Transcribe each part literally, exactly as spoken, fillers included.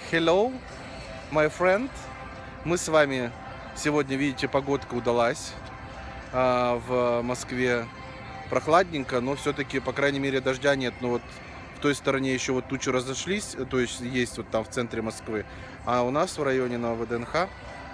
Hello, my friend. Мы с вами сегодня, видите, погодка удалась. А, в Москве прохладненько, но все-таки, по крайней мере, дождя нет. Но вот в той стороне еще вот тучи разошлись, то есть есть вот там в центре Москвы. А у нас в районе на ВДНХ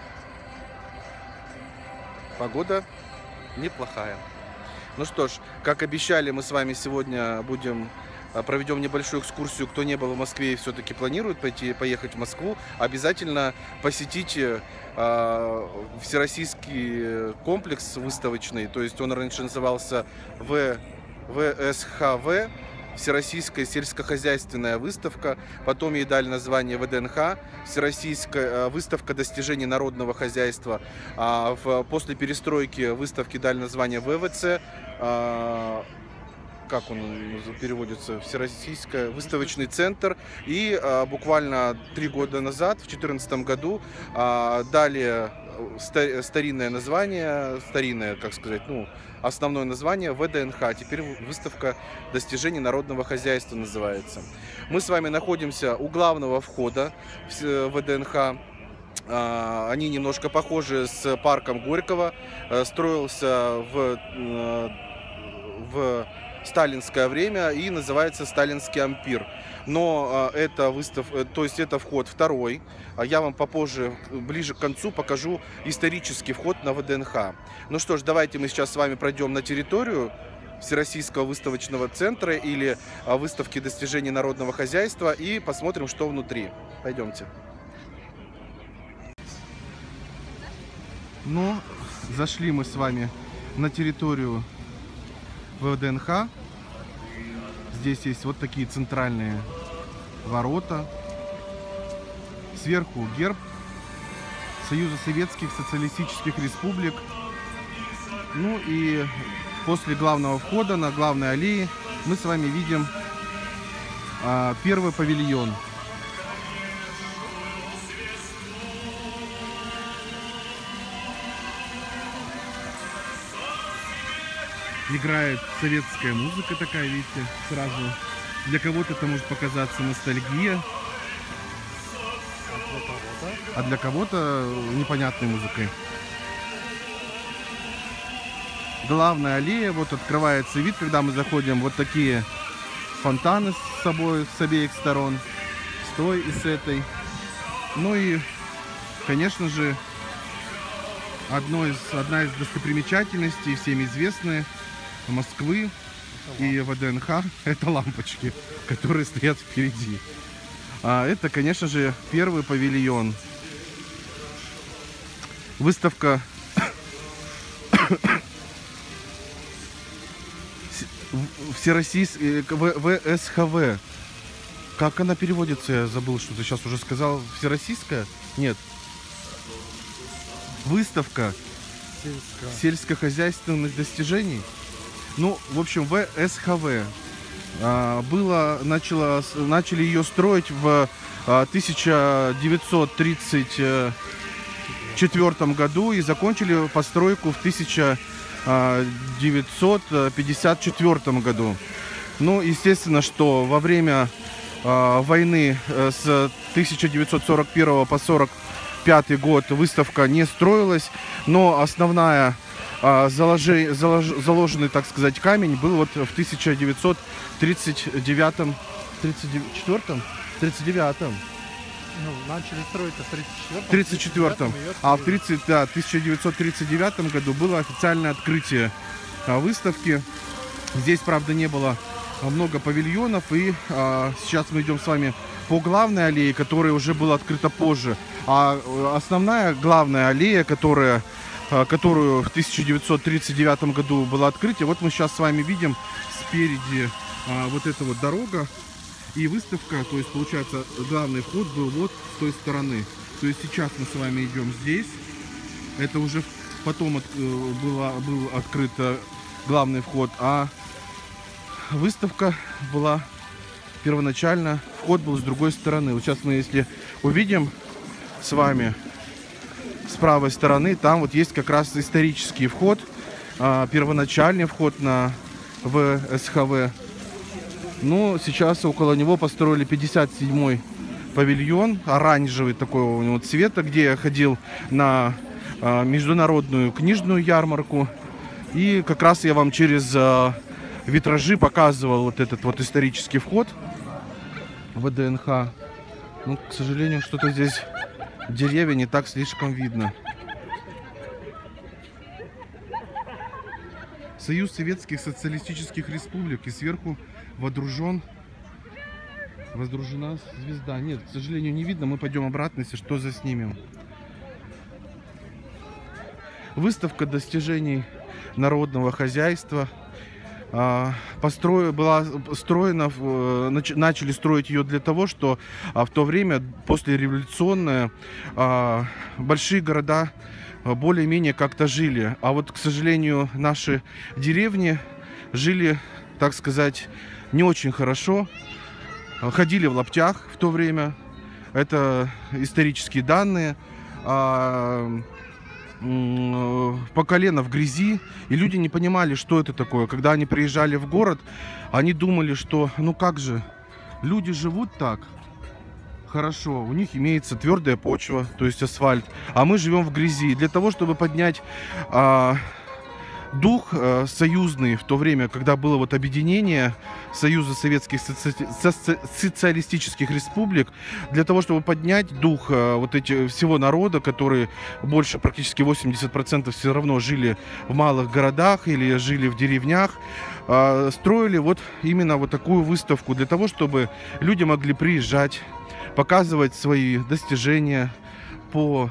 погода неплохая. Ну что ж, как обещали, мы с вами сегодня будем проведем небольшую экскурсию. Кто не был в Москве и все-таки планирует пойти, поехать в Москву, обязательно посетите э, всероссийский комплекс выставочный. То есть он раньше назывался В эс ха вэ, Всероссийская сельскохозяйственная выставка. Потом ей дали название ВДНХ, Всероссийская выставка достижений народного хозяйства. А в, после перестройки выставки дали название вэ вэ цэ. А, как он переводится, Всероссийский выставочный центр. И а, буквально три года назад, в две тысячи четырнадцатом году, а, дали стар, старинное название, старинное, как сказать, ну, основное название ВДНХ. Теперь выставка достижений народного хозяйства называется. Мы с вами находимся у главного входа в ВДНХ. А, они немножко похожи с парком Горького. А, строился в, в сталинское время и называется Сталинский ампир. Но э, это выстав, э, то есть это вход второй. А я вам попозже, ближе к концу, покажу исторический вход на ВДНХ. Ну что ж, давайте мы сейчас с вами пройдем на территорию Всероссийского выставочного центра или э, выставки достижений народного хозяйства и посмотрим, что внутри. Пойдемте. Ну, зашли мы с вами на территорию ВДНХ. Здесь есть вот такие центральные ворота. Сверху герб Союза Советских Социалистических Республик. Ну и после главного входа на главной аллее мы с вами видим а, первый павильон. Играет советская музыка такая, видите, сразу. Для кого-то это может показаться ностальгия, а для кого-то непонятной музыкой. Главная аллея, вот открывается вид, когда мы заходим, вот такие фонтаны с собой, с обеих сторон, с той и с этой. Ну и, конечно же, одно из, одна из достопримечательностей, всеми известная, Москвы и ВДНХ — это лампочки, которые стоят впереди. А это, конечно же, первый павильон. Выставка Всероссийский вэ эс ха вэ. Как она переводится? Я забыл, что ты сейчас уже сказал. Всероссийская? Нет. Выставка Сельско. сельскохозяйственных достижений. Ну, в общем, вэ эс ха вэ. А, было, начало, начали ее строить в а, тысяча девятьсот тридцать четвёртом году и закончили постройку в тысяча девятьсот пятьдесят четвёртом году. Ну, естественно, что во время а, войны с тысяча девятьсот сорок первого по сорок пятый год выставка не строилась, но основная Заложи, залож, заложенный, так сказать, камень был вот в тысяча девятьсот тридцать девятом, тридцать четвёртом, тридцать девятом. Ну, начали строить в тридцать четвёртом. тридцать четвёртом. А в тридцать, да, тысяча девятьсот тридцать девятом году было официальное открытие а, выставки. Здесь, правда, не было а, много павильонов. И а, сейчас мы идем с вами по главной аллее, которая уже была открыта позже. А основная главная аллея, которая которую в тысяча девятьсот тридцать девятом году было открытие. Вот мы сейчас с вами видим спереди а, вот эта вот дорога и выставка. То есть, получается, главный вход был вот с той стороны. То есть сейчас мы с вами идем здесь. Это уже потом от, было, был открыт главный вход. А выставка была первоначально, вход был с другой стороны. Вот сейчас мы, если увидим с вами с правой стороны, там вот есть как раз исторический вход, а, первоначальный вход на вэ эс ха вэ. Ну, сейчас около него построили пятьдесят седьмой павильон, оранжевый такой у него цвета, где я ходил на э, международную книжную ярмарку. И как раз я вам через э, витражи показывал вот этот вот исторический вход в ВДНХ. Ну, к сожалению, что-то здесь деревья не так слишком видно. Союз Советских Социалистических Республик, и сверху водружен, водружена звезда. Нет, к сожалению, не видно. Мы пойдем обратно, если что, заснимем. Выставка достижений народного хозяйства. Построена, была строена, начали строить ее для того, что в то время, послереволюционное, большие города более-менее как-то жили. А вот, к сожалению, наши деревни жили, так сказать, не очень хорошо. Ходили в лаптях в то время. Это исторические данные. По колено в грязи, и люди не понимали, что это такое. Когда они приезжали в город, они думали, что ну как же, люди живут так хорошо, у них имеется твердая почва, то есть асфальт, а мы живем в грязи. И для того, чтобы поднять а, дух а, союзный в то время, когда было вот объединение Союза Советских соци... соци... Социалистических Республик, для того, чтобы поднять дух а, вот эти всего народа, который больше, практически восемьдесят процентов все равно жили в малых городах или жили в деревнях, а, строили вот именно вот такую выставку для того, чтобы люди могли приезжать, показывать свои достижения по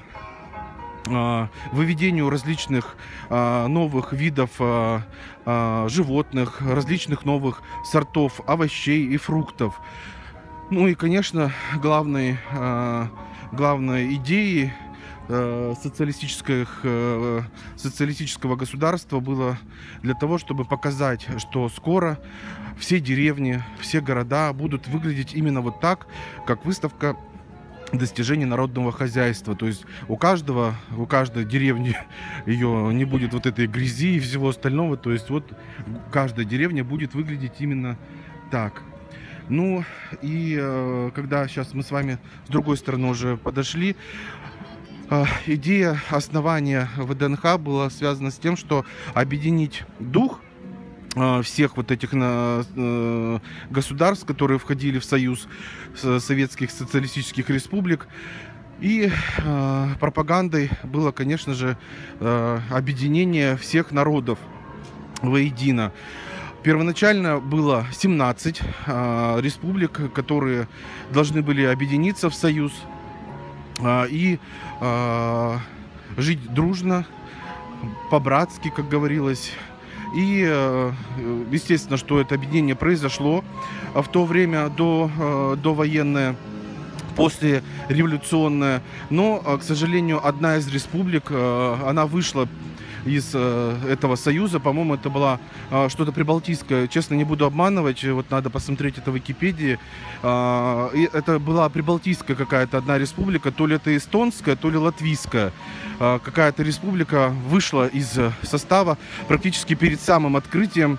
э, выведению различных э, новых видов э, э, животных, различных новых сортов овощей и фруктов. Ну и, конечно, главной, э, главной идеей э, социалистических, э, социалистического государства было для того, чтобы показать, что скоро все деревни, все города будут выглядеть именно вот так, как выставка достижений народного хозяйства. То есть у каждого, у каждой деревни ее не будет вот этой грязи и всего остального. То есть вот каждая деревня будет выглядеть именно так. Ну и э, когда сейчас мы с вами с другой стороны уже подошли, э, идея основания ВДНХ была связана с тем, что объединить дух всех вот этих э, государств, которые входили в Союз Советских Социалистических Республик. И э, пропагандой было, конечно же, э, объединение всех народов воедино. Первоначально было семнадцать э, республик, которые должны были объединиться в Союз э, и э, жить дружно, по-братски, как говорилось. И, естественно, что это объединение произошло в то время до, довоенное, послереволюционное. Но, к сожалению, одна из республик, она вышла из этого союза. По-моему, это была что-то прибалтийское. Честно, не буду обманывать. Вот надо посмотреть это в Википедии. И это была прибалтийская какая-то одна республика. То ли это эстонская, то ли латвийская. Какая-то республика вышла из состава практически перед самым открытием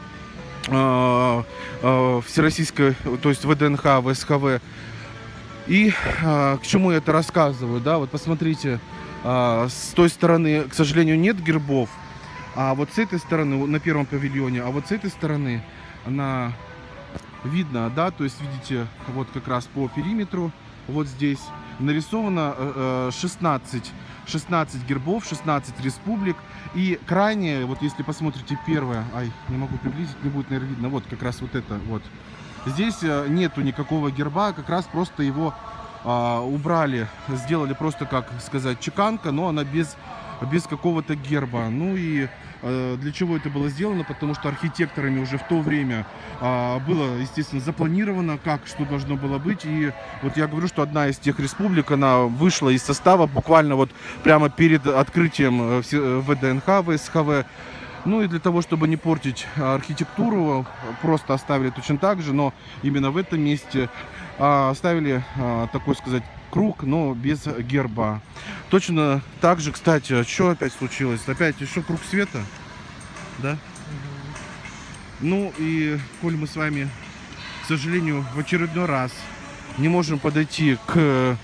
всероссийской, то есть ВДНХ, ВСХВ. И к чему я это рассказываю? Да, вот посмотрите. С той стороны, к сожалению, нет гербов, а вот с этой стороны, на первом павильоне, а вот с этой стороны она видно, да, то есть видите, вот как раз по периметру, вот здесь нарисовано шестнадцать, шестнадцать гербов, шестнадцать республик, и крайне, вот если посмотрите первое, ай, не могу приблизить, не будет, наверное, видно, вот как раз вот это, вот, здесь нету никакого герба, как раз просто его убрали, сделали просто, как сказать, чеканка, но она без, без какого-то герба. Ну и э, для чего это было сделано? Потому что архитекторами уже в то время э, было, естественно, запланировано, как, что должно было быть. И вот я говорю, что одна из тех республик, она вышла из состава буквально вот прямо перед открытием ВДНХ, ВСХВ. Ну и для того, чтобы не портить архитектуру, просто оставили точно так же, но именно в этом месте оставили такой, сказать, круг, но без герба. Точно так же, кстати, что опять случилось? Опять еще круг света, да? Mm-hmm. Ну и коль мы с вами, к сожалению, в очередной раз не можем подойти к, э,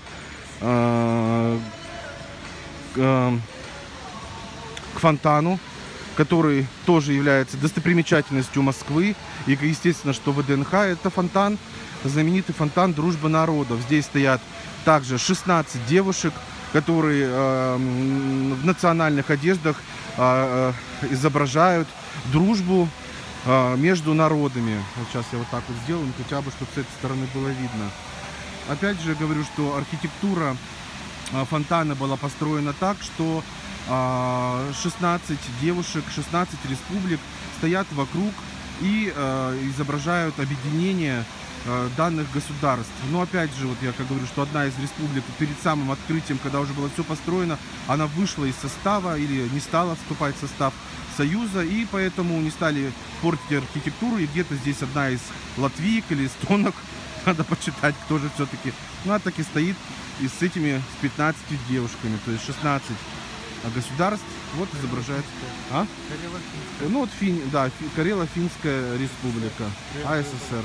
к, э, к фонтану, который тоже является достопримечательностью Москвы. И, естественно, что ВДНХ — это фонтан, знаменитый фонтан Дружбы народов. Здесь стоят также шестнадцать девушек, которые э, в национальных одеждах э, изображают дружбу э, между народами. Вот сейчас я вот так вот сделаю, хотя бы, чтобы с этой стороны было видно. Опять же, говорю, что архитектура э, фонтана была построена так, что э, шестнадцать девушек, шестнадцать республик стоят вокруг и э, изображают объединение данных государств. Но опять же, вот я как говорю, что одна из республик перед самым открытием, когда уже было все построено, она вышла из состава или не стала вступать в состав Союза, и поэтому не стали портить архитектуру, и где-то здесь одна из латвиек или эстонок, надо почитать, кто же все-таки, ну, она так и стоит, и с этими, с пятнадцатью девушками, то есть шестнадцать государств, вот изображает, а? Ну, вот Фин, да, Карело-Финская республика, АССР.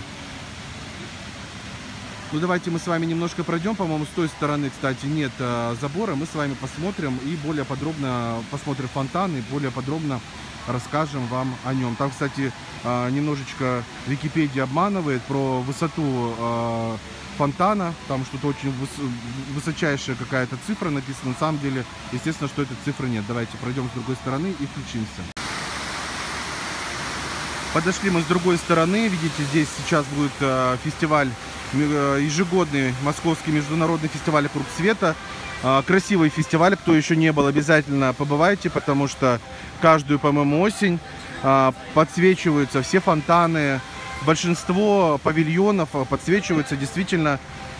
Ну, давайте мы с вами немножко пройдем. По-моему, с той стороны, кстати, нет а, забора. Мы с вами посмотрим и более подробно посмотрим фонтан и более подробно расскажем вам о нем. Там, кстати, а, немножечко Википедия обманывает про высоту а, фонтана. Там что-то очень выс высочайшая какая-то цифра написана. На самом деле, естественно, что этой цифры нет. Давайте пройдем с другой стороны и включимся. Подошли мы с другой стороны. Видите, здесь сейчас будет а, фестиваль, ежегодный московский международный фестиваль «Круг света». Красивый фестиваль, кто еще не был, обязательно побывайте, потому что каждую, по-моему, осень подсвечиваются все фонтаны, большинство павильонов подсвечиваются. Действительно,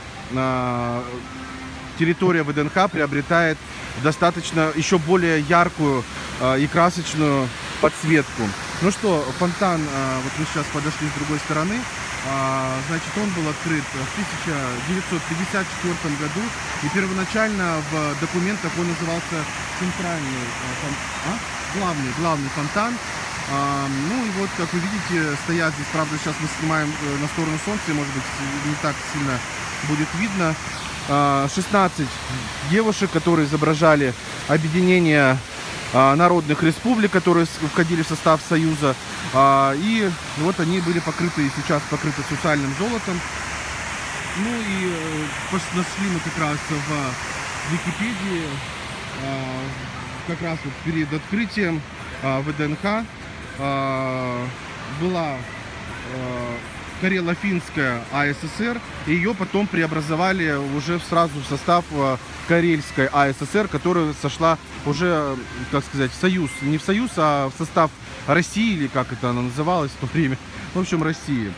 территория ВДНХ приобретает достаточно еще более яркую и красочную подсветку. Ну что, фонтан, вот мы сейчас подошли с другой стороны. Значит, он был открыт в тысяча девятьсот пятьдесят четвёртом году, и первоначально в документах он назывался центральный, а? главный, главный фонтан. Ну и вот, как вы видите, стоят здесь, правда, сейчас мы снимаем на сторону солнца, и, может быть, не так сильно будет видно. шестнадцать девушек, которые изображали объединение народных республик, которые входили в состав Союза. И вот они были покрыты, сейчас покрыты сусальным золотом. Ну и нашли мы как раз в Википедии, как раз вот перед открытием ВДНХ была Карело-Финская АССР, и ее потом преобразовали уже сразу в состав Карельской АССР, которая сошла уже, как сказать, в союз, не в союз, а в состав России, или как это она называлась в то время, в общем, России.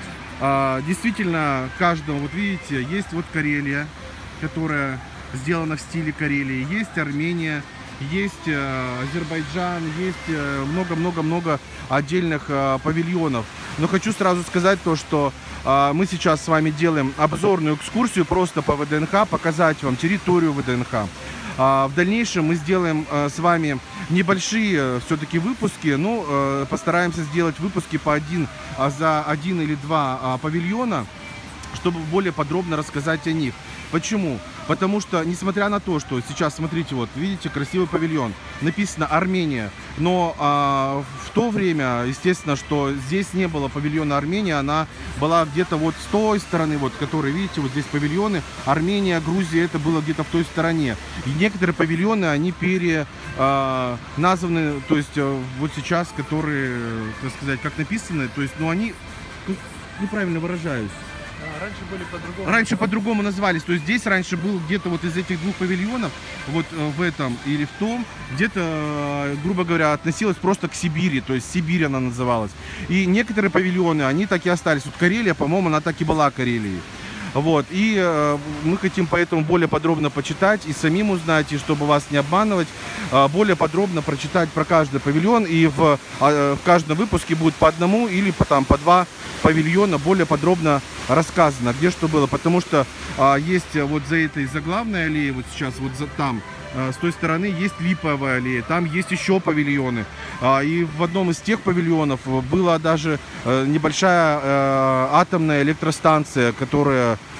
Действительно, каждому, вот видите, есть вот Карелия, которая сделана в стиле Карелии, есть Армения, есть Азербайджан, есть много-много-много отдельных павильонов. Но хочу сразу сказать то, что мы сейчас с вами делаем обзорную экскурсию просто по ВДНХ, показать вам территорию ВДНХ. В дальнейшем мы сделаем с вами небольшие все-таки выпуски, но постараемся сделать выпуски по один, за один или два павильона, чтобы более подробно рассказать о них. Почему? Потому что, несмотря на то, что сейчас, смотрите, вот, видите, красивый павильон, написано Армения, но а, в то время, естественно, что здесь не было павильона Армения, она была где-то вот с той стороны, вот, которые, видите, вот здесь павильоны, Армения, Грузия, это было где-то в той стороне. И некоторые павильоны, они пере, а, названы, то есть, вот сейчас, которые, так сказать, как написаны, то есть, ну, они, неправильно выражаюсь. Раньше были по-другому. Раньше по-другому назывались. То есть здесь раньше был где-то вот из этих двух павильонов, вот в этом или в том, где-то, грубо говоря, относилась просто к Сибири. То есть Сибирь она называлась. И некоторые павильоны, они так и остались. Вот Карелия, по-моему, она так и была Карелией. Вот, и э, мы хотим поэтому более подробно почитать и самим узнать, и чтобы вас не обманывать, э, более подробно прочитать про каждый павильон, и в, э, в каждом выпуске будет по одному или по, там, по два павильона более подробно рассказано, где что было, потому что э, есть вот за этой заглавной аллеей, вот сейчас вот за, там, с той стороны есть Липовая аллея, там есть еще павильоны. И в одном из тех павильонов была даже небольшая атомная электростанция, которая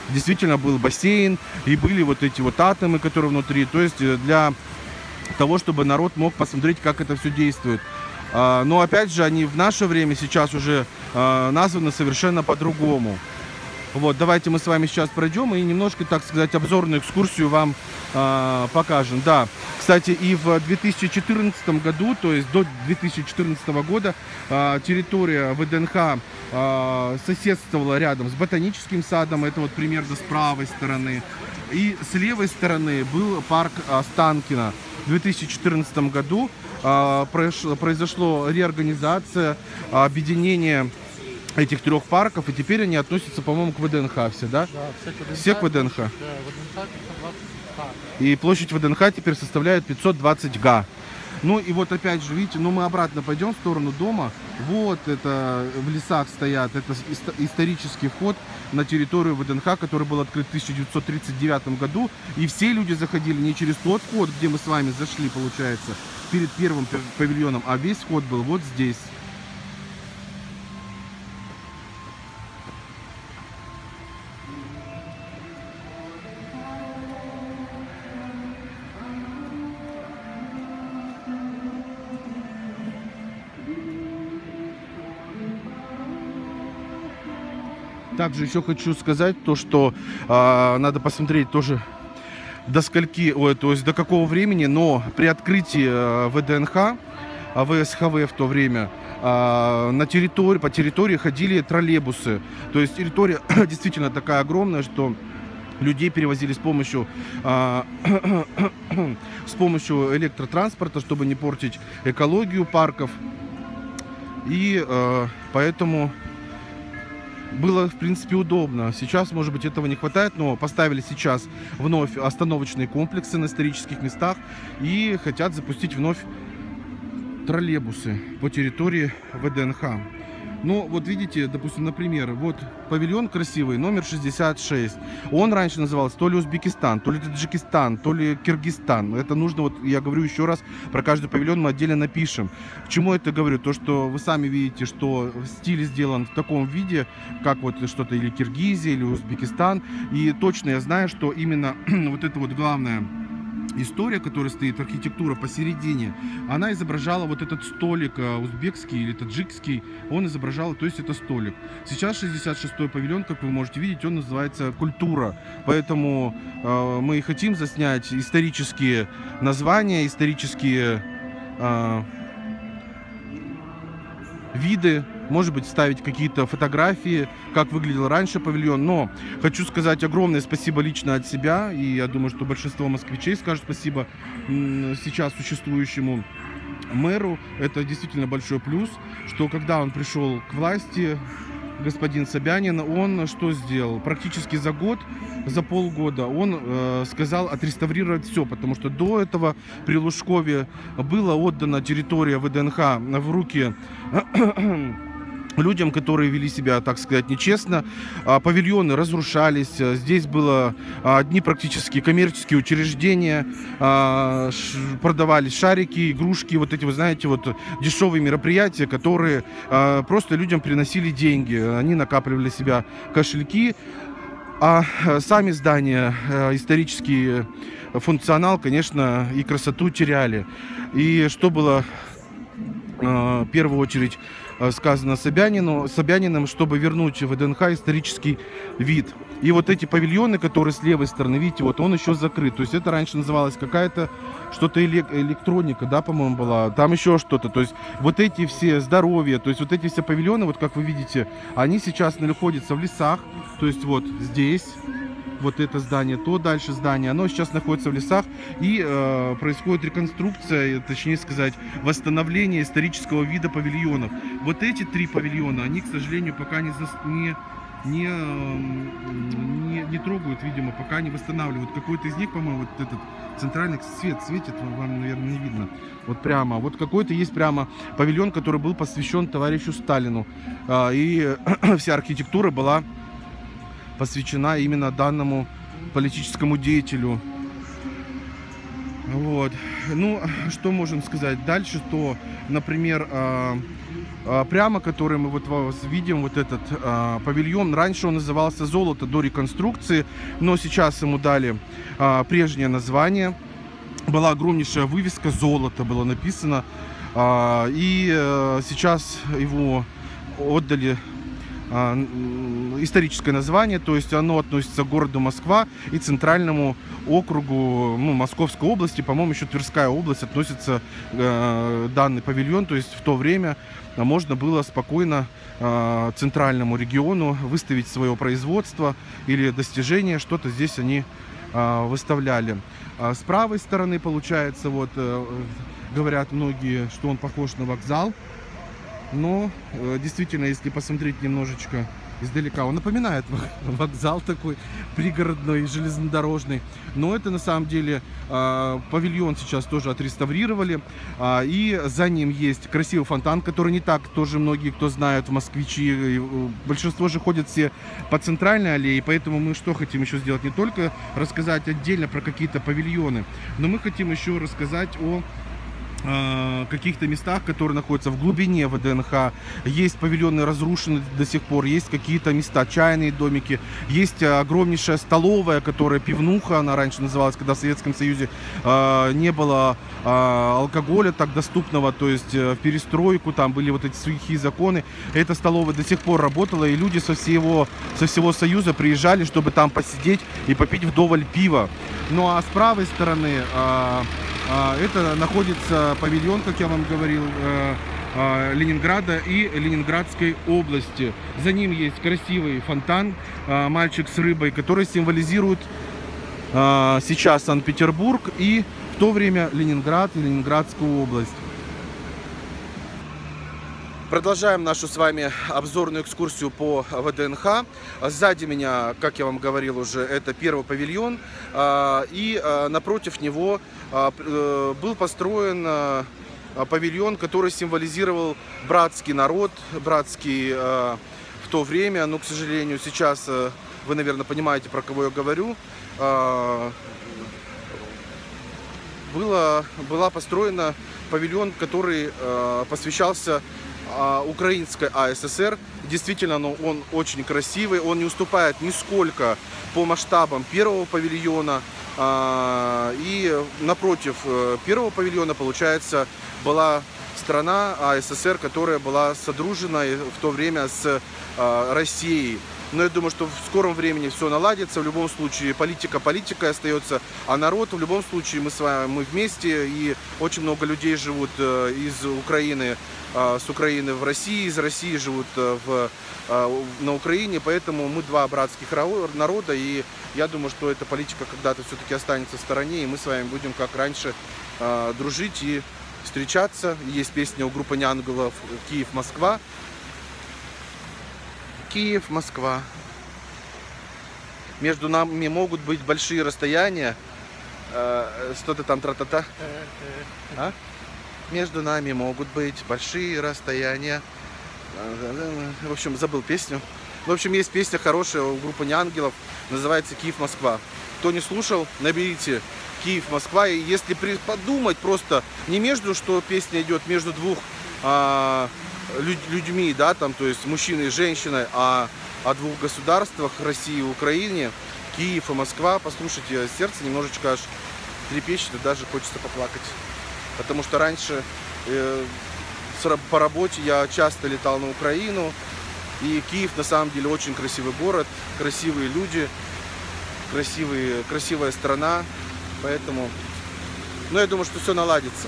действительно был бассейн и были вот эти вот атомы, которые внутри. То есть для того, чтобы народ мог посмотреть, как это все действует. Но опять же, они в наше время сейчас уже названы совершенно по-другому. Вот, давайте мы с вами сейчас пройдем и немножко, так сказать, обзорную экскурсию вам э, покажем. Да, кстати, и в две тысячи четырнадцатом году, то есть до две тысячи четырнадцатого года, э, территория ВДНХ э, соседствовала рядом с ботаническим садом, это вот примерно с правой стороны. И с левой стороны был парк Останкино. В две тысячи четырнадцатом году э, произошло, произошло реорганизация, объединение этих трех парков, и теперь они относятся, по-моему, к ВДНХ все, да? Да, кстати, ВДНХ, все к ВДНХ. Да, ВДНХ пятьсот двадцать га. И площадь ВДНХ теперь составляет пятьсот двадцать га. Ну и вот опять же, видите, ну мы обратно пойдем в сторону дома. Вот это в лесах стоят, это исторический вход на территорию ВДНХ, который был открыт в тысяча девятьсот тридцать девятом году. И все люди заходили не через тот вход, где мы с вами зашли, получается, перед первым павильоном, а весь вход был вот здесь. Также еще хочу сказать то, что э, надо посмотреть тоже до скольки, ой, то есть до какого времени, но при открытии э, ВДНХ, ВСХВ в то время, э, на территории, по территории ходили троллейбусы. То есть территория действительно такая огромная, что людей перевозили с помощью, э, с помощью электротранспорта, чтобы не портить экологию парков. И э, поэтому было, в принципе, удобно. Сейчас, может быть, этого не хватает, но поставили сейчас вновь остановочные комплексы на исторических местах и хотят запустить вновь троллейбусы по территории ВДНХ. Ну, вот видите, допустим, например, вот павильон красивый, номер шестьдесят шесть. Он раньше назывался то ли Узбекистан, то ли Таджикистан, то ли Киргизстан. Это нужно, вот я говорю еще раз, про каждый павильон мы отдельно напишем. К чему это говорю? То, что вы сами видите, что стиль сделан в таком виде, как вот что-то или Киргизия, или Узбекистан. И точно я знаю, что именно вот это вот главное... история, которая стоит, архитектура посередине, она изображала вот этот столик узбекский или таджикский, он изображал, то есть это столик. Сейчас шестьдесят шестой павильон, как вы можете видеть, он называется «Культура». Поэтому э, мы и хотим заснять исторические названия, исторические э, виды, может быть, ставить какие-то фотографии, как выглядел раньше павильон. Но хочу сказать огромное спасибо лично от себя, и я думаю, что большинство москвичей скажут спасибо сейчас существующему мэру. Это действительно большой плюс, что когда он пришел к власти, господин Собянин, он что сделал? Практически за год, за полгода он э, сказал отреставрировать все, потому что до этого при Лужкове была отдана территория ВДНХ в руки людям, которые вели себя, так сказать, нечестно. Павильоны разрушались, здесь было одни практически коммерческие учреждения, продавались шарики, игрушки, вот эти, вы знаете, вот дешевые мероприятия, которые просто людям приносили деньги, они накапливали себя кошельки, а сами здания, исторический функционал, конечно, и красоту теряли. И что было в первую очередь сказано Собянину, Собяниным, чтобы вернуть в ВДНХ исторический вид. И вот эти павильоны, которые с левой стороны, видите, вот он еще закрыт. То есть это раньше называлось какая-то что-то электроника, да, по-моему, была. Там еще что-то. То есть вот эти все здоровья, то есть вот эти все павильоны, вот как вы видите, они сейчас находятся в лесах. То есть вот здесь вот это здание, то дальше здание, оно сейчас находится в лесах, и э, происходит реконструкция, точнее сказать, восстановление исторического вида павильонов. Вот эти три павильона, они, к сожалению, пока не, зас... не, не, не, не трогают, видимо, пока не восстанавливают. Какой-то из них, по-моему, вот этот центральный свет светит, вам, наверное, не видно. Вот прямо, вот какой-то есть прямо павильон, который был посвящен товарищу Сталину, э, и вся архитектура была посвящена именно данному политическому деятелю. Вот. Ну, что можем сказать дальше, то, например, э, э, прямо, который мы вот видим, вот этот э, павильон, раньше он назывался «Золото» до реконструкции, но сейчас ему дали э, прежнее название. Была огромнейшая вывеска «Золото» было написано, э, и э, сейчас его отдали историческое название, то есть оно относится к городу Москва и центральному округу, ну, Московской области, по-моему, еще Тверская область относится э, данный павильон, то есть в то время можно было спокойно э, центральному региону выставить свое производство или достижение, что-то здесь они э, выставляли. А с правой стороны, получается, вот э, говорят многие, что он похож на вокзал. Но действительно, если посмотреть немножечко издалека, он напоминает вокзал такой пригородной, железнодорожный. Но это на самом деле павильон сейчас тоже отреставрировали. И за ним есть красивый фонтан, который не так тоже многие, кто знают, москвичи. Большинство же ходят все по центральной аллее. Поэтому мы что хотим еще сделать? Не только рассказать отдельно про какие-то павильоны, но мы хотим еще рассказать о каких-то местах, которые находятся в глубине ВДНХ. Есть павильоны разрушены до сих пор, есть какие-то места, чайные домики, есть огромнейшая столовая, которая пивнуха, она раньше называлась, когда в Советском Союзе э, не было э, алкоголя так доступного, то есть э, в перестройку там были вот эти сухие законы. Эта столовая до сих пор работала, и люди со всего, со всего Союза приезжали, чтобы там посидеть и попить вдоволь пива. Ну а с правой стороны э, это находится павильон, как я вам говорил, Ленинграда и Ленинградской области. За ним есть красивый фонтан «Мальчик с рыбой», который символизирует сейчас Санкт-Петербург и в то время Ленинград и Ленинградскую область. Продолжаем нашу с вами обзорную экскурсию по ВДНХ. Сзади меня, как я вам говорил уже, это первый павильон. И напротив него был построен павильон, который символизировал братский народ, братский в то время. Но, к сожалению, сейчас вы, наверное, понимаете, про кого я говорю. Было, была построена павильон, который посвящался Украинской АССР. Действительно, ну, он очень красивый, он не уступает нисколько по масштабам первого павильона. И напротив первого павильона, получается, была страна АССР, которая была содружена в то время с Россией. Но я думаю, что в скором времени все наладится. В любом случае политика политикой остается, а народ в любом случае мы с вами мы вместе. И очень много людей живут из Украины, с Украины в России, из России живут в, на Украине. Поэтому мы два братских народа. И я думаю, что эта политика когда-то все-таки останется в стороне. И мы с вами будем, как раньше, дружить и встречаться. Есть песня у группы Неангелов «Киев-Москва». Киев, Москва. Между нами могут быть большие расстояния. Э, Что-то там тра-та-та. А? Между нами могут быть большие расстояния. В общем, забыл песню. В общем, есть песня хорошая у группы Неангелов. Называется «Киев, Москва». Кто не слушал, наберите «Киев, Москва». И если подумать просто не между, что песня идет между двух а, людьми, да, там, то есть мужчиной и женщиной, а о двух государствах, России и Украине, Киев и Москва, послушайте, сердце немножечко аж трепещет, и даже хочется поплакать. Потому что раньше э, по работе я часто летал на Украину, и Киев на самом деле очень красивый город, красивые люди, красивые, красивая страна, поэтому, ну, я думаю, что все наладится.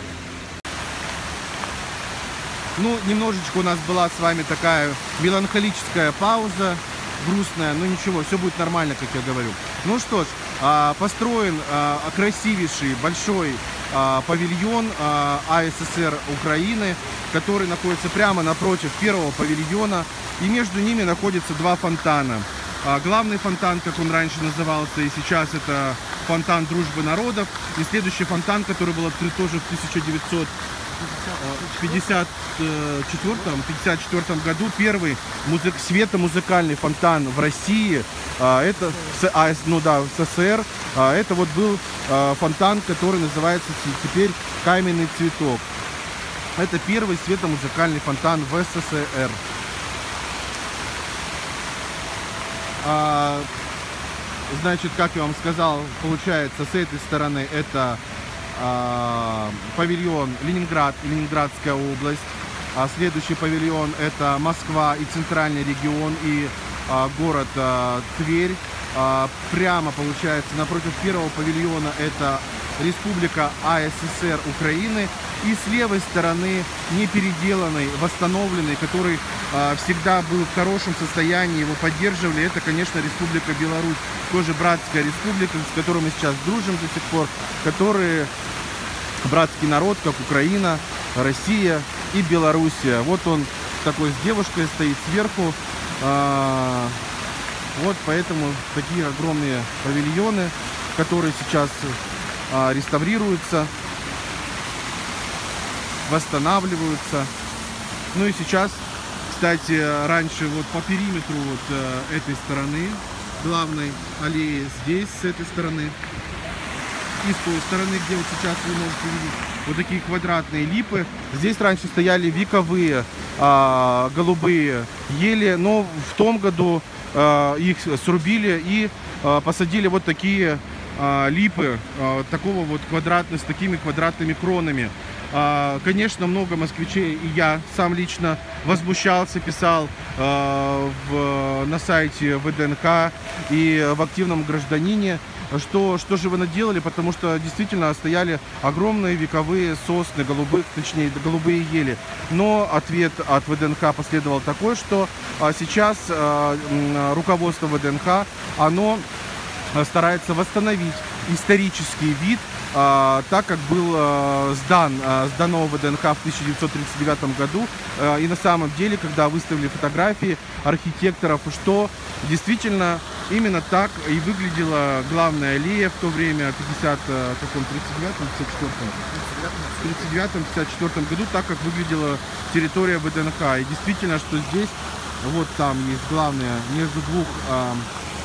Ну, немножечко у нас была с вами такая меланхолическая пауза, грустная, но ничего, все будет нормально, как я говорю. Ну что ж, построен красивейший большой павильон АССР Украины, который находится прямо напротив первого павильона, и между ними находятся два фонтана. Главный фонтан, как он раньше назывался, и сейчас это фонтан Дружбы народов, и следующий фонтан, который был открыт тоже в тысяча девятьсот в пятьдесят четвёртом пятьдесят четвёртом году первый музык, светомузыкальный фонтан в России, а, это, а, ну да, в СССР, а, это вот был а, фонтан, который называется теперь «Каменный цветок». Это первый светомузыкальный фонтан в СССР. А, значит, как я вам сказал, получается, с этой стороны это а, павильон Ленинград, Ленинградская область. А следующий павильон это Москва и центральный регион и а, город а, Тверь. А, прямо, получается, напротив первого павильона это Республика АССР Украины. И с левой стороны не переделанный, восстановленный, который а, всегда был в хорошем состоянии, его поддерживали, это, конечно, Республика Беларусь, тоже братская республика, с которой мы сейчас дружим до сих пор, которые братский народ, как Украина, Россия и Белоруссия. Вот он такой с девушкой стоит сверху. А, вот поэтому такие огромные павильоны, которые сейчас а, реставрируются, восстанавливаются. Ну и сейчас, кстати, раньше вот по периметру вот э, этой стороны главной аллеи, здесь с этой стороны и с той стороны, где вот сейчас вы можете видеть вот такие квадратные липы. Здесь раньше стояли вековые э, голубые ели, но в том году э, их срубили и э, посадили вот такие э, липы э, такого вот квадратных, с такими квадратными кронами. Конечно, много москвичей, и я сам лично возмущался, писал э, в, на сайте ВДНХ и в «Активном гражданине», что, что же вы наделали, потому что действительно стояли огромные вековые сосны, голубых, точнее, голубые ели. Но ответ от ВДНХ последовал такой, что сейчас э, руководство ВДНХ, оно старается восстановить исторический вид, а, так как был а, сдан, а, сдано ВДНХ в тысяча девятьсот тридцать девятом году. А, и на самом деле, когда выставили фотографии архитекторов, что действительно именно так и выглядела главная аллея в то время, в пятьдесят девятом тридцать девятом пятьдесят четвёртом году, так как выглядела территория ВДНХ. И действительно, что здесь, вот там есть главная, между двух... А,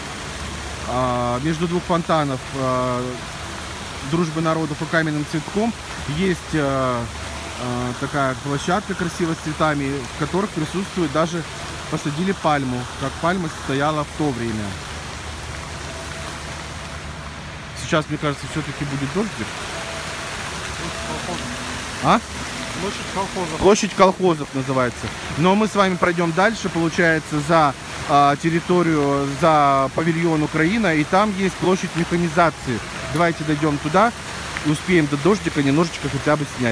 между двух фонтанов Дружбы народов и Каменным цветком есть такая площадка красивая с цветами, в которых присутствует, даже посадили пальму, как пальма стояла в то время. Сейчас, мне кажется, все-таки будет дождик. А? Площадь колхозов. Площадь колхозов называется. Но мы с вами пройдем дальше, получается, за а, территорию, за павильон Украина, и там есть площадь механизации. Давайте дойдем туда и успеем до дождика немножечко хотя бы снять.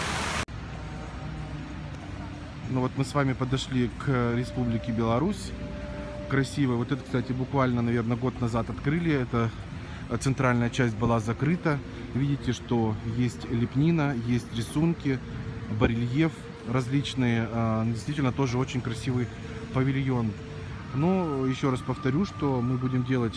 Ну вот мы с вами подошли к Республике Беларусь. Красиво. Вот это, кстати, буквально, наверное, год назад открыли. Это центральная часть была закрыта. Видите, что есть лепнина, есть рисунки, барельеф различные. Действительно, тоже очень красивый павильон. Но еще раз повторю, что мы будем делать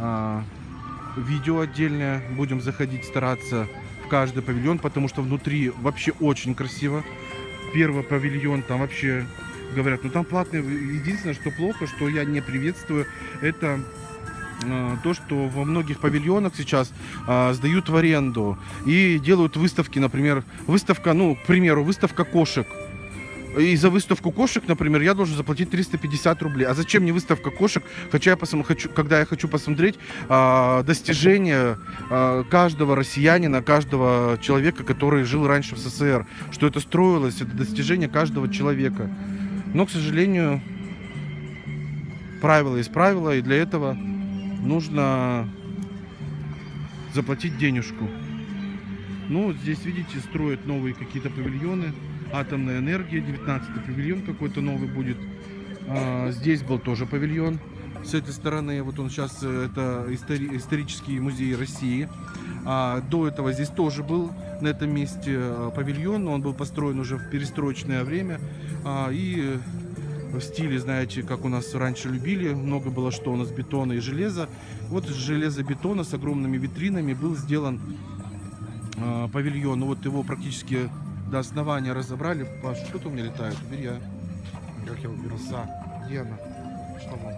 видео отдельное, будем заходить, стараться в каждый павильон, потому что внутри вообще очень красиво. Первый павильон, там вообще говорят, ну там платный. Единственное, что плохо, что я не приветствую, это то, что во многих павильонах сейчас а, сдают в аренду и делают выставки, например, выставка, ну, к примеру, выставка кошек. И за выставку кошек, например, я должен заплатить триста пятьдесят рублей. А зачем мне выставка кошек, хотя я посмотр, хочу, когда я хочу посмотреть а, достижения а, каждого россиянина, каждого человека, который жил раньше в СССР, что это строилось, это достижение каждого человека. Но, к сожалению, правило есть правило, и для этого нужно заплатить денежку. Ну, здесь, видите, строят новые какие-то павильоны. Атомная энергия, девятнадцатый павильон какой-то новый будет. А, здесь был тоже павильон. С этой стороны, вот он сейчас, это истори исторический музей России. А, до этого здесь тоже был на этом месте павильон, но он был построен уже в перестроечное время. А, и в стиле, знаете, как у нас раньше любили, много было что у нас бетона и железа. Вот из железобетона с огромными витринами был сделан э, павильон. Ну, вот его практически до основания разобрали. Паш, что-то у меня летает, убери, а. Как я уберу? За. Где она? Что вам?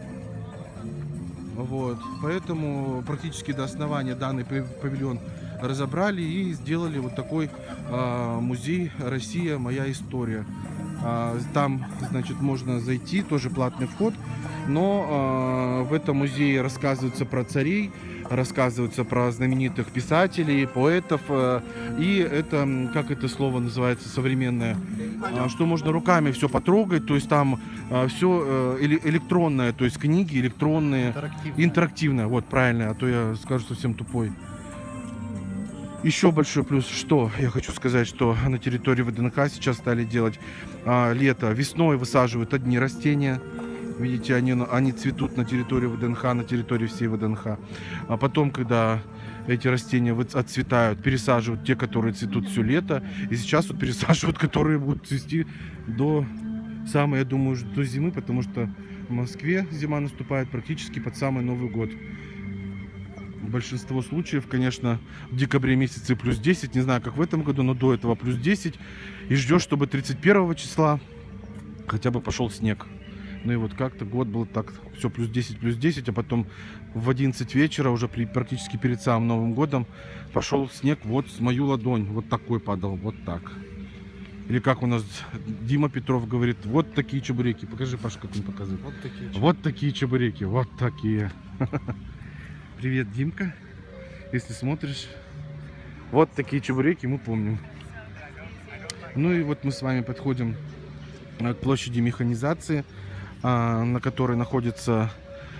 Вот. Поэтому практически до основания данный павильон разобрали и сделали вот такой а, музей «Россия. Моя история». А, там, значит, можно зайти, тоже платный вход, но а, в этом музее рассказывается про царей, рассказывается про знаменитых писателей, поэтов, а, и это, как это слово называется современное, а, что можно руками все потрогать, то есть там а, все а, электронное, то есть книги электронные, Интерактивная. интерактивное, вот правильно, а то я скажу совсем тупой. Еще большой плюс, что я хочу сказать, что на территории ВДНХ сейчас стали делать а, лето, весной высаживают одни растения. Видите, они, они цветут на территории ВДНХ, на территории всей ВДНХ. А потом, когда эти растения отцветают, пересаживают те, которые цветут все лето. И сейчас вот пересаживают, которые будут цвести до самой, я думаю, до зимы, потому что в Москве зима наступает практически под самый Новый год. Большинство случаев, конечно, в декабре месяце плюс десять, не знаю, как в этом году, но до этого плюс десять. И ждешь, чтобы тридцать первого числа хотя бы пошел снег. Ну и вот как-то год был так, все плюс десять, плюс десять, а потом в одиннадцать вечера, уже при, практически перед самым Новым годом, пошел снег вот с мою ладонь, вот такой падал, вот так. Или как у нас Дима Петров говорит, вот такие чебуреки. Покажи, Паша, как он показывает. Вот такие чебуреки. Вот такие чебуреки, вот такие. Привет, Димка, если смотришь. Вот такие чебуреки мы помним. Ну и вот мы с вами подходим к площади механизации, на которой находится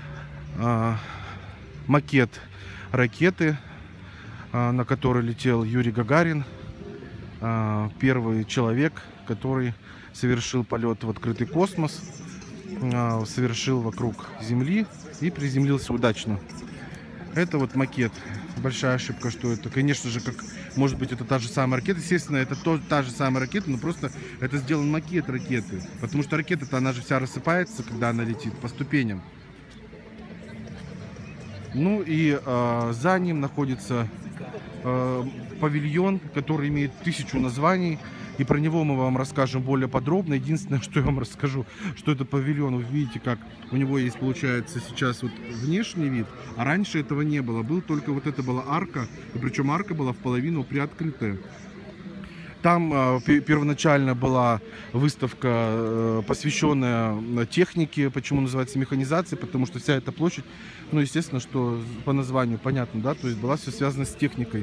макет ракеты, на которой летел Юрий Гагарин, первый человек, который совершил полет в открытый космос, совершил вокруг Земли и приземлился удачно. Это вот макет. Большая ошибка, что это, конечно же, как может быть, это та же самая ракета. Естественно, это то, та же самая ракета, но просто это сделан макет ракеты. Потому что ракета-то, она же вся рассыпается, когда она летит по ступеням. Ну и э, за ним находится э, павильон, который имеет тысячу названий. И про него мы вам расскажем более подробно. Единственное, что я вам расскажу, что это павильон. Вы видите, как у него есть, получается, сейчас вот внешний вид. А раньше этого не было. Был только вот это была арка. И причем арка была в половину приоткрытая. Там э, первоначально была выставка, э, посвященная технике. Почему называется механизация? Потому что вся эта площадь, ну, естественно, что по названию понятно, да, то есть была все связано с техникой.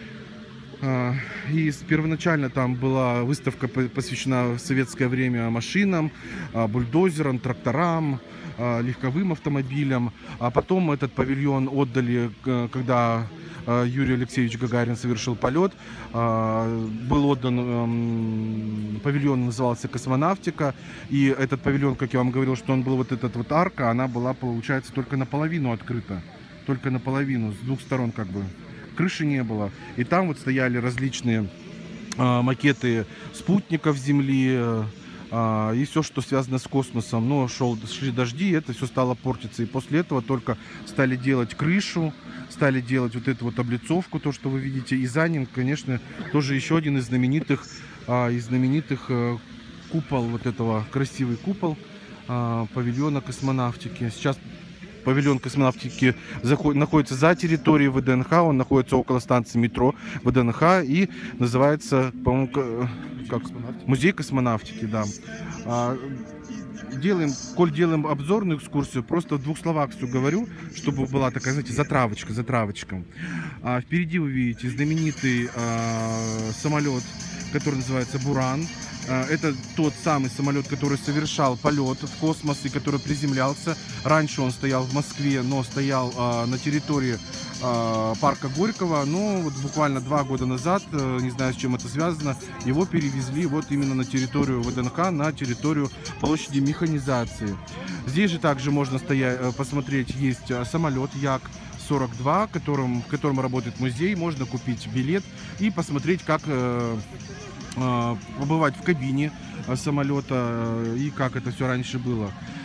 И первоначально там была выставка, посвящена в советское время машинам, бульдозерам, тракторам, легковым автомобилям. А потом этот павильон отдали, когда Юрий Алексеевич Гагарин совершил полет. Был отдан, павильон назывался «Космонавтика». И этот павильон, как я вам говорил, что он был вот этот вот арка, она была, получается, только наполовину открыта. Только наполовину, с двух сторон как бы. Крыши не было. И там вот стояли различные э, макеты спутников Земли э, и все, что связано с космосом. Но шел, шли дожди, и это все стало портиться. И после этого только стали делать крышу, стали делать вот эту вот облицовку, то, что вы видите. И за ним, конечно, тоже еще один из знаменитых, э, из знаменитых э, купол, вот этого, красивый купол э, павильона космонавтики. Сейчас павильон космонавтики находится за территорией ВДНХ, он находится около станции метро ВДНХ и называется, по-моему, как? Музей космонавтики, да. Делаем, коль делаем обзорную экскурсию, просто в двух словах все говорю, чтобы была такая, знаете, затравочка, затравочка. А впереди вы видите знаменитый а, самолет, который называется «Буран». Это тот самый самолет, который совершал полет в космос и который приземлялся. Раньше он стоял в Москве, но стоял э, на территории э, парка Горького. Но вот буквально два года назад, э, не знаю, с чем это связано, его перевезли вот именно на территорию ВДНХ, на территорию площади механизации. Здесь же также можно стоять, посмотреть, есть самолет Як сорок два, которым, в котором работает музей. Можно купить билет и посмотреть, как... Э, побывать в кабине самолета и как это все раньше было.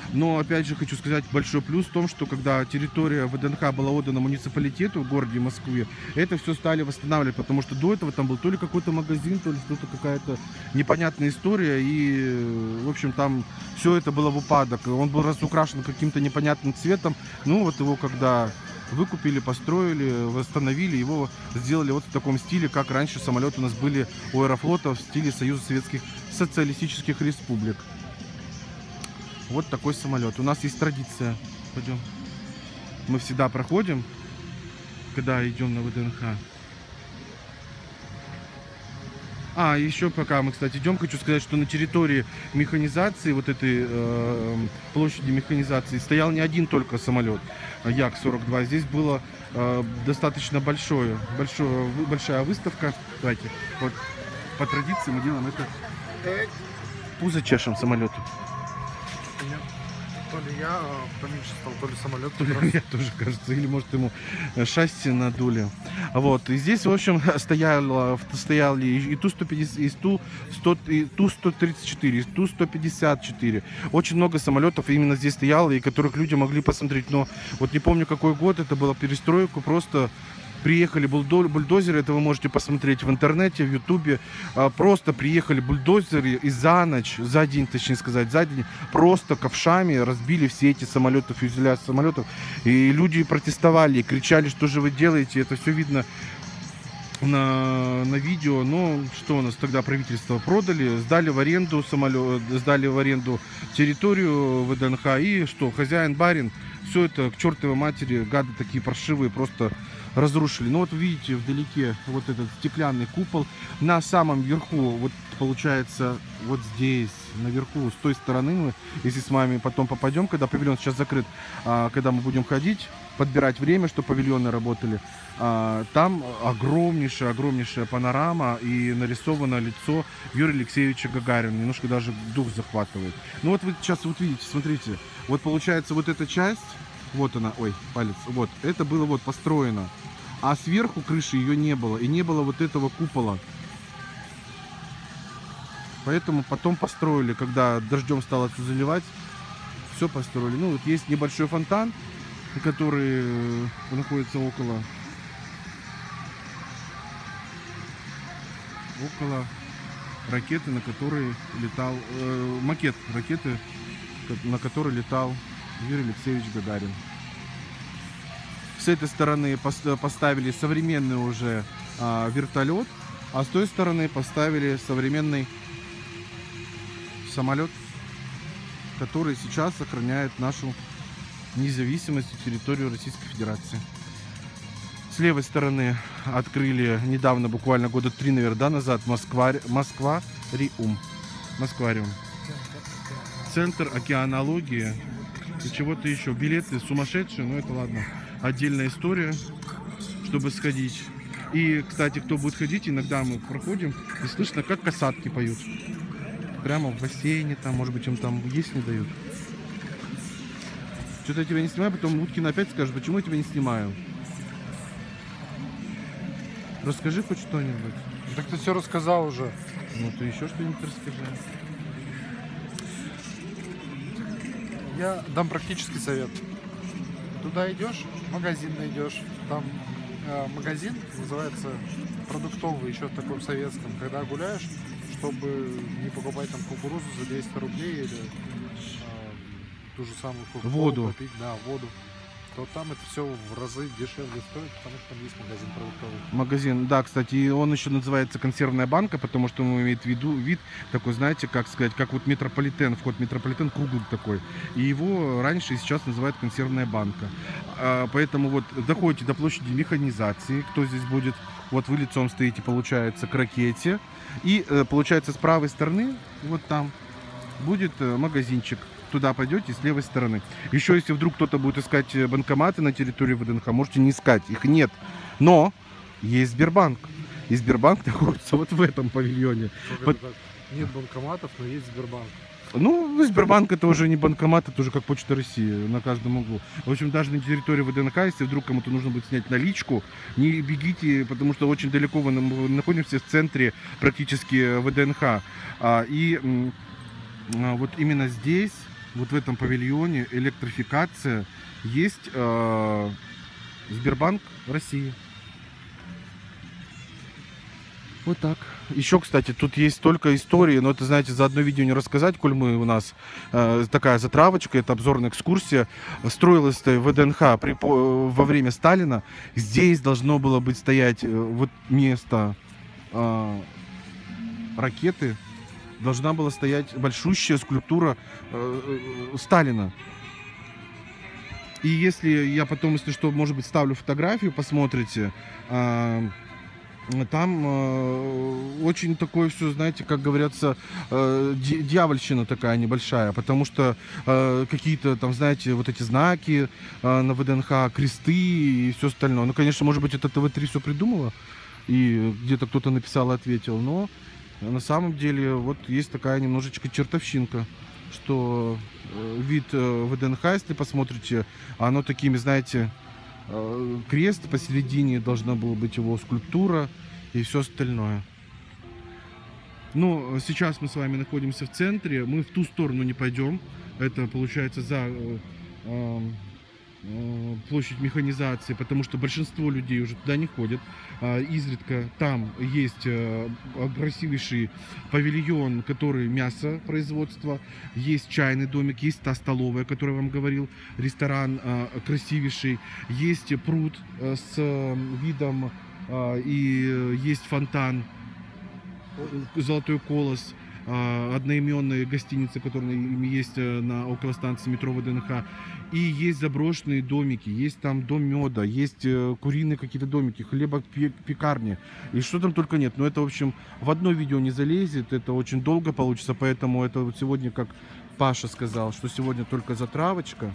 Но, опять же, хочу сказать, большой плюс в том, что когда территория ВДНХ была отдана муниципалитету в городе Москве, это все стали восстанавливать, потому что до этого там был то ли какой-то магазин, то ли что-то, какая-то непонятная история, и, в общем, там все это было в упадок. Он был разукрашен каким-то непонятным цветом, ну, вот его когда выкупили, построили, восстановили, его сделали вот в таком стиле, как раньше самолеты у нас были у Аэрофлота в стиле Союза Советских Социалистических Республик. Вот такой самолет. У нас есть традиция. Пойдем. Мы всегда проходим, когда идем на ВДНХ. А, еще пока мы, кстати, идем, хочу сказать, что на территории механизации, вот этой э, площади механизации, стоял не один только самолет Як сорок два. Здесь было э, достаточно большое, большое, большая выставка. Давайте, вот по традиции мы делаем это. Пузо чешем самолету. То ли я а, поменьше стал, то ли самолет. То ли я тоже, кажется. Или, может, ему шасси надули. Вот. И здесь, в общем, стояли, стояли и Ту сто пятьдесят, и Ту сто тридцать четыре, и Ту сто пятьдесят четыре. Очень много самолетов именно здесь стояло, и которых люди могли посмотреть. Но вот не помню, какой год это было, перестройку, просто... Приехали бульдозеры, это вы можете посмотреть в интернете, в ютубе. Просто приехали бульдозеры и за ночь, за день, точнее сказать, за день, просто ковшами разбили все эти самолеты, фюзеляж самолетов. И люди протестовали, кричали, что же вы делаете, это все видно на, на видео. Но что у нас тогда правительство продали, сдали в аренду самолет, сдали в аренду территорию ВДНХ, и что, хозяин, барин, все это к чертовой матери, гады такие паршивые, просто разрушили. Ну вот видите вдалеке вот этот стеклянный купол. На самом верху, вот получается вот здесь, наверху, с той стороны мы, если с вами потом попадем, когда павильон сейчас закрыт, а, когда мы будем ходить, подбирать время, чтобы павильоны работали, а, там огромнейшая, огромнейшая панорама и нарисовано лицо Юрия Алексеевича Гагарина. Немножко даже дух захватывает. Ну вот вы сейчас вот видите, смотрите, вот получается вот эта часть, вот она, ой, палец, вот, это было вот построено, а сверху крыши ее не было, и не было вот этого купола. Поэтому потом построили, когда дождем стало все заливать, все построили. Ну, вот есть небольшой фонтан, который находится около, около ракеты, на которой летал, э, макет ракеты, на которой летал Юрий Алексеевич Гагарин. С этой стороны поставили современный уже а, вертолет, а с той стороны поставили современный самолет, который сейчас сохраняет нашу независимость и территорию Российской Федерации. С левой стороны открыли недавно, буквально года три, наверное, да, назад, Москва, Москва-Риум. Москвариум. Центр океанологии и чего-то еще. Билеты сумасшедшие, но это ладно. Отдельная история, чтобы сходить. И, кстати, кто будет ходить, иногда мы проходим и слышно, как касатки поют. Прямо в бассейне, там, может быть, им там есть не дают. Что-то я тебя не снимаю, потом Уткин опять скажет, почему я тебя не снимаю. Расскажи хоть что-нибудь. Так ты все рассказал уже. Ну, ты еще что-нибудь расскажи. Я дам практический совет. Туда идешь, магазин найдешь. Там э, магазин называется продуктовый, еще в таком советском. Когда гуляешь, чтобы не покупать там кукурузу за двести рублей или э, ту же самую воду. Попить, да, воду, то там это все в разы дешевле стоит, потому что там есть магазин продуктовый. Магазин, да, кстати, и он еще называется консервная банка, потому что он имеет в виду вид такой, знаете, как сказать, как вот метрополитен, вход метрополитен круглый такой. И его раньше и сейчас называют консервная банка. А, поэтому вот доходите до площади механизации, кто здесь будет, вот вы лицом стоите, получается, к ракете. И получается с правой стороны, вот там, будет магазинчик. Туда пойдете с левой стороны. Еще если вдруг кто-то будет искать банкоматы на территории ВДНХ, можете не искать, их нет. Но есть Сбербанк. И Сбербанк находится вот в этом павильоне. Под... Нет банкоматов, но есть Сбербанк. Ну, Сбербанк это уже не банкомат, это уже как Почта России на каждом углу. В общем, даже на территории ВДНХ, если вдруг кому-то нужно будет снять наличку, не бегите, потому что очень далеко мы находимся в центре практически ВДНХ. И вот именно здесь вот в этом павильоне электрификация. Есть э, Сбербанк России. Вот так. Еще, кстати, тут есть столько историй, но это, знаете, за одно видео не рассказать, коль мы у нас э, такая затравочка, это обзорная экскурсия. Строилась в ВДНХ при, по, во время Сталина. Здесь должно было быть стоять э, вот место э, ракеты. Должна была стоять большущая скульптура э, э, Сталина. И если я потом, если что, может быть, ставлю фотографию, посмотрите, э, там э, очень такое все, знаете, как говорится, э, дьявольщина такая небольшая, потому что э, какие-то там, знаете, вот эти знаки э, на ВДНХ, кресты и все остальное. Ну, конечно, может быть, это ТВ три все придумало, и где-то кто-то написал и ответил, но на самом деле вот есть такая немножечко чертовщинка, что э, вид э, ВДНХ, если посмотрите, оно такими, знаете, крест посередине, должна была быть его скульптура и все остальное. Ну, сейчас мы с вами находимся в центре, мы в ту сторону не пойдем, это получается за э, э, площадь механизации, потому что большинство людей уже туда не ходят. Э, изредка там есть э, красивейший павильон, который мясопроизводство, есть чайный домик, есть та столовая, о которой я вам говорил, ресторан э, красивейший, есть пруд э, с э, видом э, и есть фонтан, Золотой Колос, одноименные гостиницы, которые есть на около станции метро ВДНХ. И есть заброшенные домики, есть там дом меда, есть куриные какие-то домики, хлебопекарни. И что там только нет. Но это, в общем, в одно видео не залезет, это очень долго получится, поэтому это вот сегодня, как Паша сказал, что сегодня только затравочка.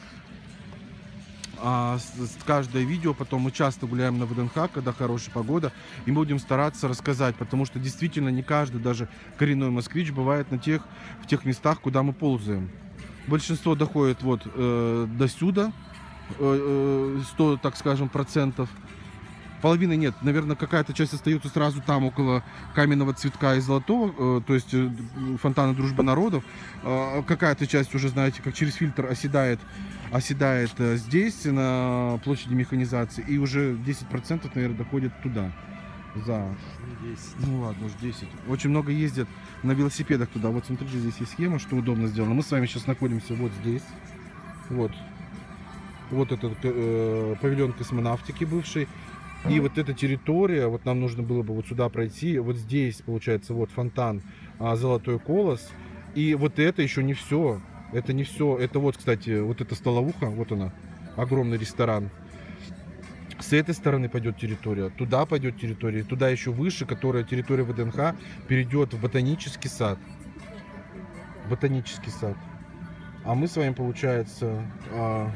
А каждое видео потом мы часто гуляем на ВДНХ, когда хорошая погода, и будем стараться рассказать, потому что действительно не каждый, даже коренной москвич, бывает на тех, в тех местах, куда мы ползаем. Большинство доходит вот э, до сюда, э, сто, так скажем, процентов. Половины нет, наверное, какая-то часть остается сразу там, около Каменного Цветка и Золотого, э, то есть э, фонтана Дружбы народов. Э, какая-то часть уже, знаете, как через фильтр оседает, оседает э, здесь, на площади механизации, и уже десять процентов, наверное, доходит туда. За... десять. Ну ладно, уж десять. Очень много ездят на велосипедах туда. Вот смотрите, здесь есть схема, что удобно сделано. Мы с вами сейчас находимся вот здесь. Вот. Вот этот э, павильон космонавтики бывший. И вот эта территория, вот нам нужно было бы вот сюда пройти, вот здесь, получается, вот фонтан а, Золотой Колос. И вот это еще не все, это не все, это вот, кстати, вот эта столовуха, вот она, огромный ресторан. С этой стороны пойдет территория, туда пойдет территория, туда еще выше, которая территория ВДНХ, перейдет в ботанический сад. Ботанический сад. А мы с вами, получается... А,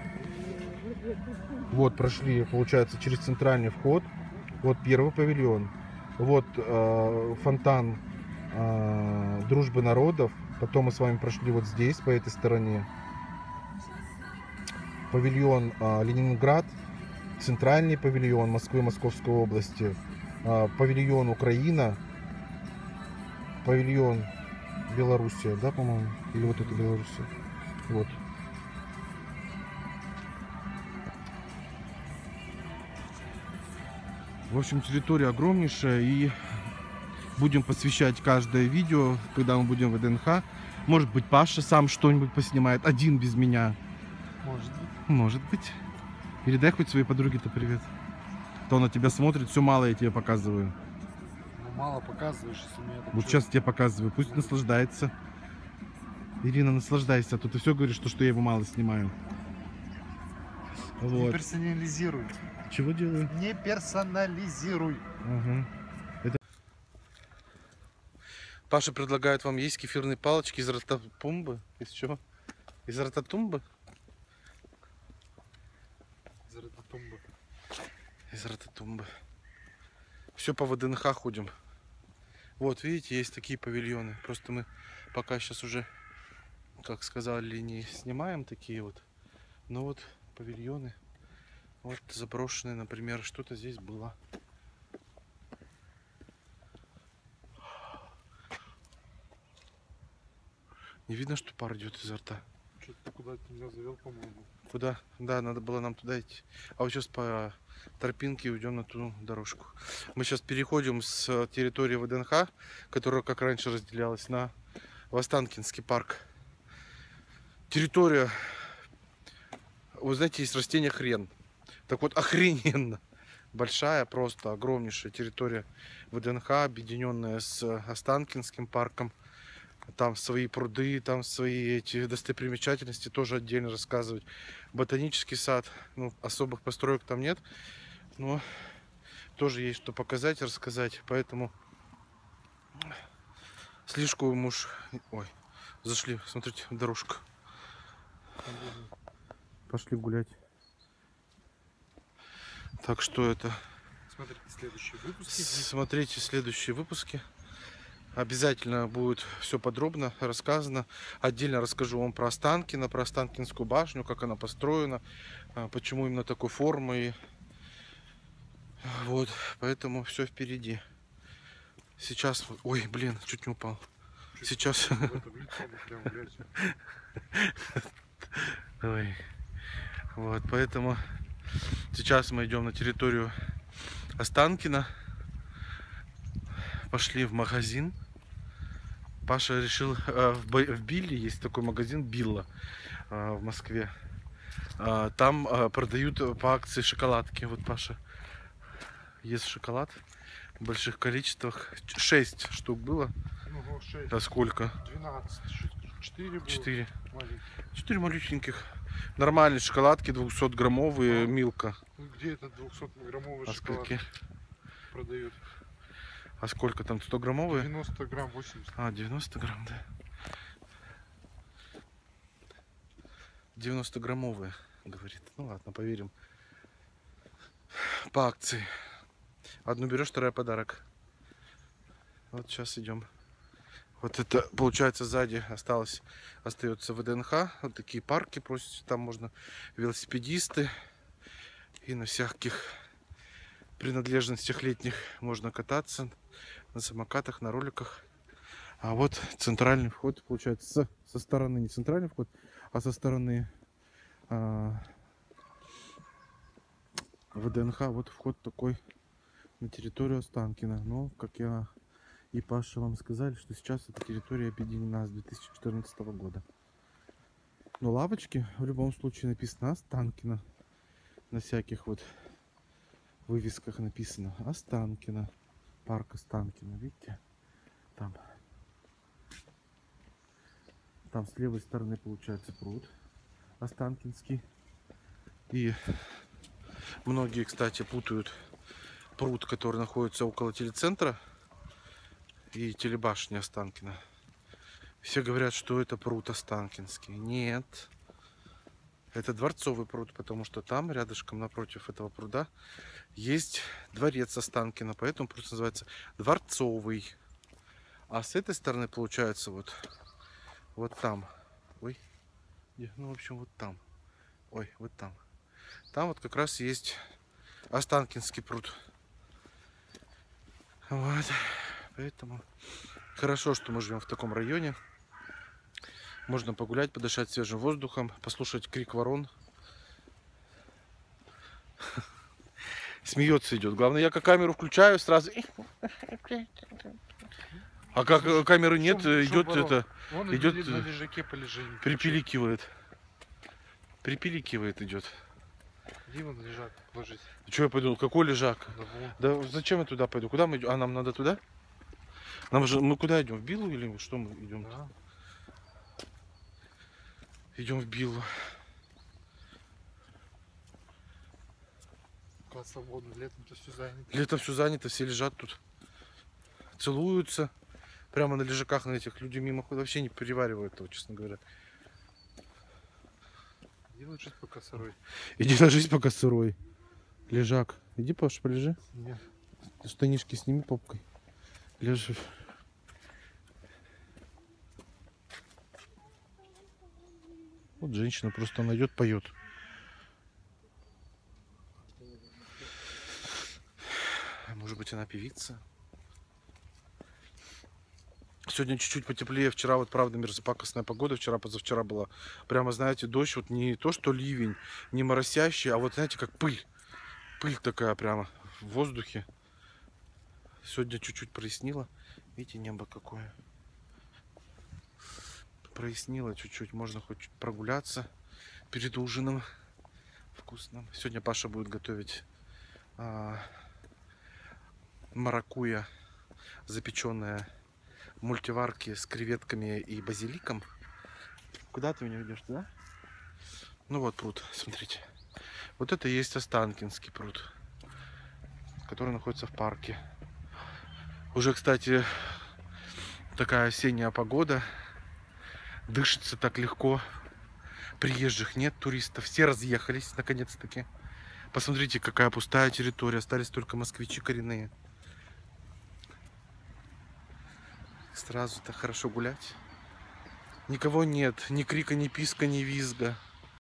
вот прошли, получается, через центральный вход. Вот первый павильон. Вот э, фонтан э, Дружбы народов. Потом мы с вами прошли вот здесь, по этой стороне. Павильон э, Ленинград. Центральный павильон Москвы, Московской области. Э, павильон Украина. Павильон Белоруссия, да, по-моему? Или вот это Белоруссия. Вот. В общем, территория огромнейшая, и будем посвящать каждое видео, когда мы будем в ВДНХ. Может быть, Паша сам что-нибудь поснимает, один без меня. Может быть. Может быть. Передай хоть своей подруге-то привет. То она тебя смотрит, все мало я тебе показываю. Ну, мало показываешь, если у меня так. Вот сейчас тебе показываю, пусть наслаждается. Ирина, наслаждайся, а то ты все говоришь, что, что я его мало снимаю. Не Вот. персонализируй. Чего делаю? Не персонализируй. Ага. Это... Паша предлагает вам есть кефирные палочки из рататумбы. Из чего? Из рататумбы? Из рататумбы. Из рататумбы. Все по ВДНХ ходим. Вот, видите, есть такие павильоны. Просто мы пока сейчас уже, как сказали, не снимаем такие вот. Но вот павильоны. Вот заброшенные, например, что-то здесь было. Не видно, что пар идет изо рта. Что-то ты куда-то меня завел, по-моему. Куда? Да, надо было нам туда идти. А вот сейчас по тропинке уйдем на ту дорожку. Мы сейчас переходим с территории ВДНХ, которая как раньше разделялась, на Останкинский парк. Территория, вы знаете, есть растение хрен. Так вот, охрененно большая, просто огромнейшая территория ВДНХ, объединенная с Останкинским парком. Там свои пруды, там свои эти достопримечательности, тоже отдельно рассказывать. Ботанический сад, ну, особых построек там нет, но тоже есть что показать, рассказать. Поэтому слишком муж... Ой, зашли, смотрите, дорожка. Пошли гулять. Так что это... Смотрите следующие выпуски. Смотрите следующие выпуски. Обязательно будет все подробно рассказано. Отдельно расскажу вам про Останкино, про Останкинскую башню, как она построена, почему именно такой формы. Вот, поэтому все впереди. Сейчас... Ой, блин, чуть не упал. Сейчас... Ой. Вот, поэтому сейчас мы идем на территорию Останкино. Пошли в магазин. Паша решил, в Билле есть такой магазин Билла в Москве. Там продают по акции шоколадки. Вот Паша ест шоколад в больших количествах. шесть штук было. Ого, шесть. А сколько? двенадцать. четыре было. четыре. Маленьких. четыре маленьких. Нормальные шоколадки, двухсотграммовые, а, Милка. Где этот двухсотграммовый а шоколад скольки? продают? А сколько там? сто граммовые? девяносто грамм, восемьдесят. А, девяносто грамм, да. девяносто граммовые, говорит. Ну ладно, поверим. По акции. Одну берешь, вторая подарок. Вот сейчас идем. Вот это, получается, сзади осталось, остается ВДНХ. Вот такие парки просят. Там можно велосипедисты. И на всяких принадлежностях летних можно кататься. На самокатах, на роликах. А вот центральный вход, получается, со, со стороны, не центральный вход, а со стороны а, ВДНХ. Вот вход такой на территорию Останкино. Но, как я и Паша вам сказали, что сейчас эта территория объединена с две тысячи четырнадцатого года. Но лавочки в любом случае написано Останкино. На всяких вот вывесках написано Останкино. Парк Останкино, видите? Там. Там с левой стороны получается пруд Останкинский. И многие, кстати, путают пруд, который находится около телецентра, и телебашни Останкино. Все говорят, что это пруд Останкинский. Нет. Это дворцовый пруд, потому что там, рядышком напротив этого пруда, есть дворец Останкино. Поэтому пруд называется Дворцовый. А с этой стороны получается вот, вот там. Ой. Ну, в общем, вот там. Ой, вот там. Там вот как раз есть Останкинский пруд. Вот. Поэтому хорошо, что мы живем в таком районе. Можно погулять, подышать свежим воздухом, послушать крик ворон. Смеется идет. Главное, я как камеру включаю, сразу. А как камеры нет, шум, идет шум это. Он идет на лежаке полежи. Припиликивает. Припиликивает идет. Где он лежак ложить? Что я пойду? Какой лежак? Да, да зачем я туда пойду? Куда мы идем? А нам надо туда? Нам же, мы куда идем? В Биллу или что мы идем? Да. Идем в Биллу. Пока свободно, летом-то все занято. Летом все занято, все лежат тут. Целуются. Прямо на лежаках на этих. Люди мимо ходят, вообще не переваривают этого, честно говоря. Иди ложись пока сырой. Иди ложись пока сырой. Лежак. Иди, Паша, полежи. Нет. Штанишки сними попкой. Лежи. Вот женщина просто найдет, поет. Может быть, она певица? Сегодня чуть-чуть потеплее. Вчера вот правда мерзопакостная погода. Вчера, позавчера была прямо, знаете, дождь. Вот не то, что ливень, не моросящий, а вот, знаете, как пыль. Пыль такая прямо в воздухе. Сегодня чуть-чуть прояснило. Видите, небо какое. Прояснило чуть-чуть. Можно хоть прогуляться перед ужином вкусным. Сегодня Паша будет готовить а, маракуйя, запеченная в мультиварке с креветками и базиликом. Куда ты меня ведешь, да? Ну вот пруд, смотрите. Вот это и есть Останкинский пруд, который находится в парке. Уже, кстати, такая осенняя погода. Дышится так легко. Приезжих нет, туристов. Все разъехались, наконец-таки. Посмотрите, какая пустая территория. Остались только москвичи коренные. Сразу так хорошо гулять. Никого нет. Ни крика, ни писка, ни визга.